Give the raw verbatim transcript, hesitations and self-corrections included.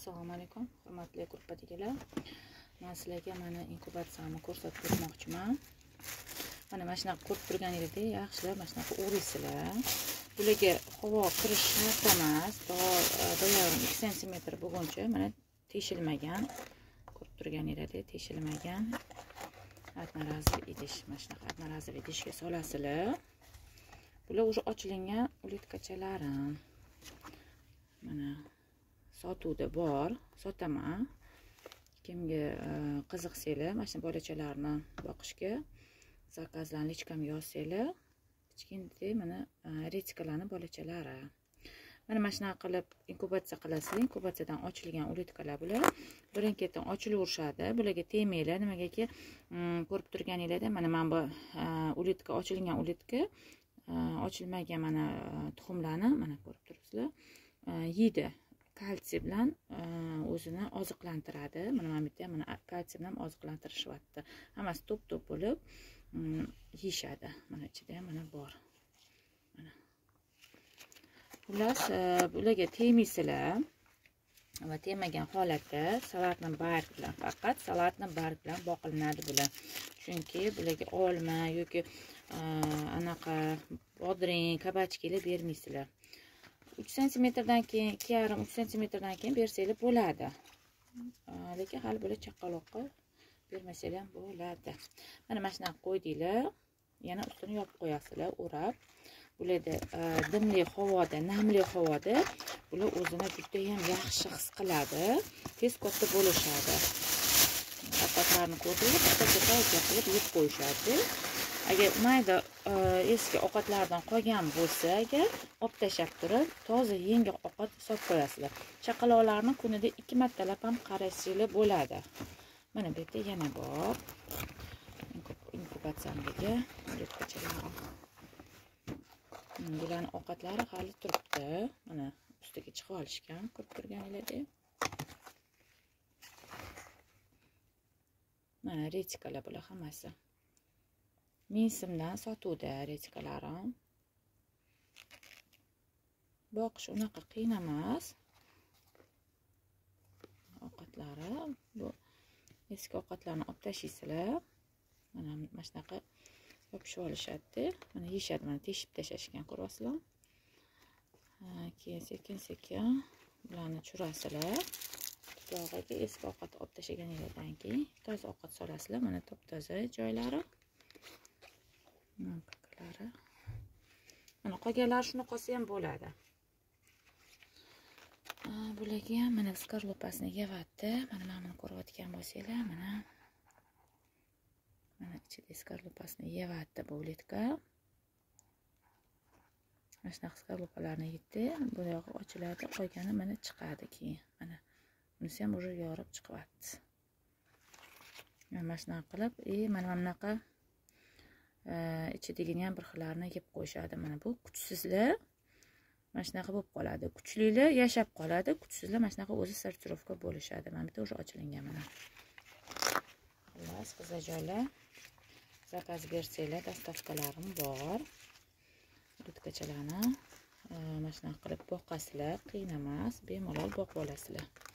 Assalomu alaykum, hurmatli guruhdaglar. Men sizlarga mana inkubatsiyani ko'rsatib o'tmoqchiman. Mana mana shunaqa ko'rib turganingizdek, yaxshilab mana shunaqa o'raysizlar. Bularga havo kirish shart emas. Do'yog'im ikki santimetr bo'lguncha mana teshilmagan. Ko'rib turganingizdek, teshilmagan. Adnorazli idish, mana shunaqa adnorazli idishga solasizlar. Bular уже ochilingan ulitkachalarim. Mana sotuvda bor, sotaman. Kimga qiziqsanglar, mana shu bolachalarni boqishga zakazlarni lichkamga yozsanglar, kichkintoy mana retikalarni bolachalari. Mana mana shunaqa qilib inkubatsiya qilasizlar. Inkubatsiyadan ochilgan ulitkalar bular. Birin-ketin ochilaverishadi. Bularga tegmanglar. Nimagaki, ko'rib turganingizda mana men bu ulitka, ochilgan ulitka, ochilmagan mana tuhumlarni mana ko'rib turibsizlar. Yeydi. Kalsiy bilan o'zini oziqlantiradi. Mana mana bu yerda mana kalsiy bilan oziqlantirishyapti. Hammasi to'p-to'p bo'lib yeyishadi. Mana ichida ham mana bor. Mana. Xullas, bularga tegmaysizlar. Va tegmagan holatda salatni barg bilan, faqat salatni barg bilan boqilinadi bular. Chunki bularga olma yoki anaqa bodring, kabachkalar bermaysizlar. uch santimetrdan keyin, ikki yarim uch santimetrdan keyin bersanglar bo'ladi. Lekin hali bular chaqaloqqa bermasanglar ham bo'ladi. Mana mana shunaqa qo'ydinglar. Yana ustini yopib qo'yasizlar, o'rab. Bularda dimli havoda, namli havoda bular o'zini juda ham yaxshi his qiladi. Tez katta bo'lishadi. Ovqatlarni ko'rib, katta-katta qilib yeb qo'yishadi. Agar mayda eski ovqatlardan qolgan bo'lsa, agar olib tashlab turib, toza yangi ovqat solib qo'yasizlar. Chaqaloqlarni kunida ikki martalab ham qarasizlar bo'ladi. Mana bu yerda yana bor. Inkubatsiyamdagi ulitkachalarim. Bularning ovqatlari hali turibdi. Mana ustiga chiqib olishgan, ko'rib turganingizdek. Mana retikalar bular hammasi. Ming so'mdan sotuvda retikalarim. Boqish unaqa qiyin emas. Ovqatlari bu eski ovqatlarni olib tashlaysizlar. Mana mana shunaqa yopishib olishadi. Mana yeyishadi, mana teshib tashlashgan, ko'ryapsizlar. Keyin sekin-sekin bularni churasizlar. Tuprog'iga eski ovqat olib tashlaganingizdan keyin toza ovqat solasizlar. Mana top-toza joylari. Kakalari. Mana qolganlar shuni qolsa ham bo'ladi. Bularga ham mana skarlopasini yevatdi. Mana mana buni ko'rayotgan bo'lsanglar, mana mana ichida skarlopasini yevatdi bu ulitka. Mana shunaqa skarlopalarni yeydi. Bu yog'i ochiladi, qolgani mana chiqadi keyin. Mana bunisi ham уже yorib chiqyapti. Mana shunaqa qilib, e mana bunaqa ichidagini ham bir xillarni yeb qo'yishadi. Mana bu kuchsizlar mana shunaqa bo'lib qoladi. Kuchlilar yashab qoladi, kuchsizlar mana shunaqa o'zi sortirovka bo'lishadi. Mana bitta o'sha ochilingan mana. Xullas, qizajoylar, zakaz bersanglar, dastavkalarim bor. Ulitkachalarni mana shunaqa qilib boqasizlar, qiyin emas, bemalol boqib olasizlar.